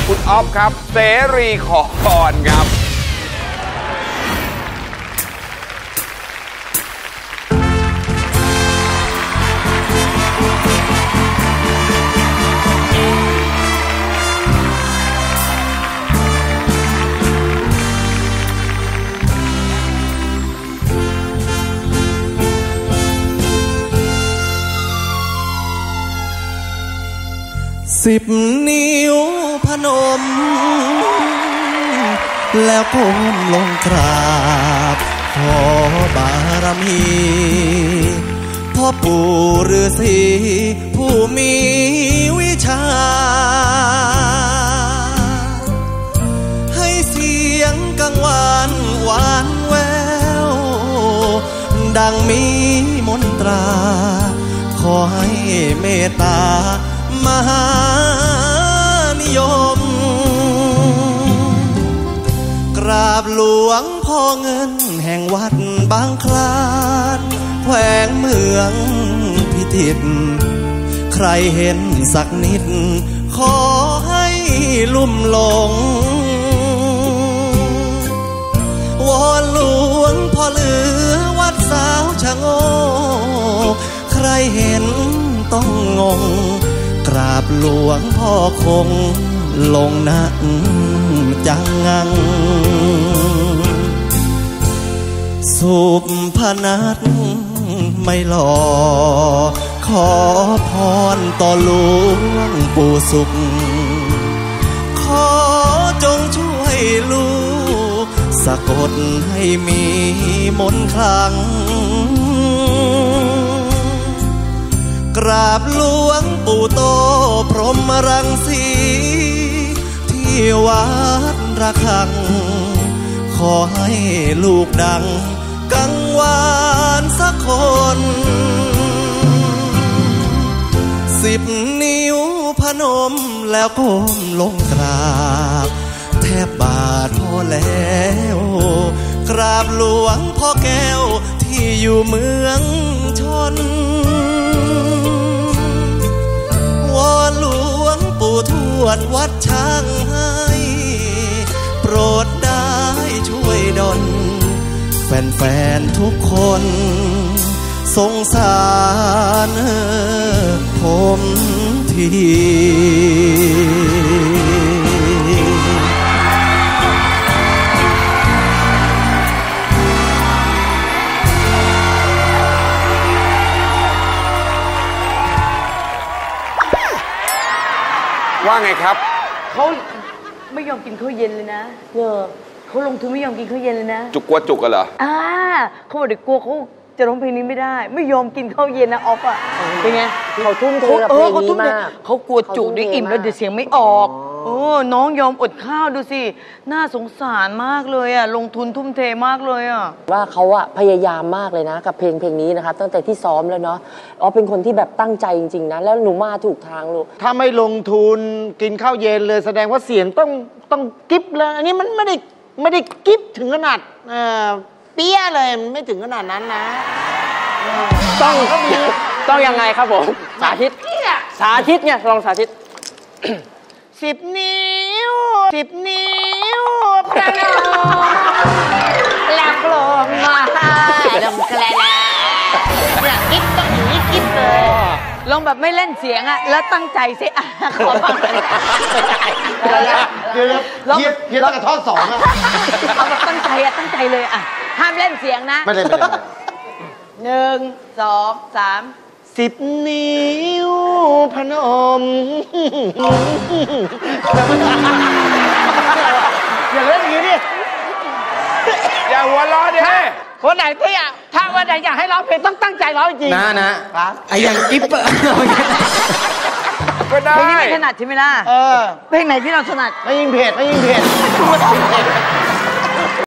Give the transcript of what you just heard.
คุณอ๊อฟครับเสรีขอพรครับ 10 นิ้วพนมแล้วก้มลงกราบขอบารมีพ่อปู่ฤาษีผู้มีวิชาให้เสียงกังวานหวานแววดังมีมนตราขอให้เมตตามหานิยมกราบหลวงพ่อเงินแห่งวัดบางคลานแขวงเมืองพิจิตรใครเห็นสักนิดขอให้ลุ่มหลงวอนหลวงพ่อเหลือวัดสาวชะโงกใครเห็นต้องงงกราบหลวงพ่อคงลงนักจังงังสุพนัสไม่หล่อขอพรต่อหลวงปู่สุขขอจงช่วยลูกสะกดให้มีมนต์ขลังกราบหลวงปู่โตพรหมรังสีที่วัดระฆังขอให้ลูกดังกังวานสักคน10 นิ้วพนมแล้วก้มลงกราบแทบบาทพอแล้วกราบหลวงพ่อแก้วที่อยู่เมืองชนวอนหลวงปู่ทวดวัดช้างให้โปรดได้ช่วยดลแฟนๆทุกคนสงสารผมทีว่าไงครับเขาไม่ยอมกินข้าวเย็นเลยนะเขาลงทุนไม่ยอมกินข้าวเย็นเลยนะจุกกลัวจุกกันเหรอเขาบอกเด็กกลัวเขาจะร้องเพลงนี้ไม่ได้ไม่ยอมกินข้าวเย็นนะออฟอ่ะเป็นไงเขาทุ่มเทกับเพลงนี้มากเขากลัวจุด้วยอิ่มแล้วเดี๋ยวเสียงไม่ออกน้องยอมอดข้าวดูสิน่าสงสารมากเลยอ่ะลงทุนทุ่มเทมากเลยอ่ะว่าเขาอะพยายามมากเลยนะกับเพลงนี้นะครับตั้งแต่ที่ซ้อมแล้วเนาะเป็นคนที่แบบตั้งใจจริงๆนะแล้วหนูมาถูกทางลูกถ้าไม่ลงทุนกินข้าวเย็นเลยแสดงว่าเสียงต้องกิ๊บเลยอันนี้มันไม่ได้กิ๊บถึงขนาดเปี้ยเลยไม่ถึงขนาดนั้นนะต้องยังไงครับผมสาธิตเนี่ยลองสาธิต 10 นิ้วประนมแล้วกลมมาดมกระลาประกิ๊บต้องอย่างนี้กิ๊บเลยลองแบบไม่เล่นเสียงอะแล้วตั้งใจสิขอฟังเดี๋ยวต้องกระท่อน2อะเอาแบบตั้งใจเลยอะห้ามเล่นเสียงนะไม่เล่น 1 2 3 10 นิ้วพนมอย่าเล่นอย่างนี้ดิอย่าหัวเราะดิวันไหนที่ถ้าวันไหนอยากให้ร้องเพลงต้องตั้งใจร้องจริงนะไอ้อย่างกิ๊บก็ได้เพลงนี้ไม่ถนัดใช่ไหมล่ะเพลงไหนที่เราถนัดไม่ยิงเพจ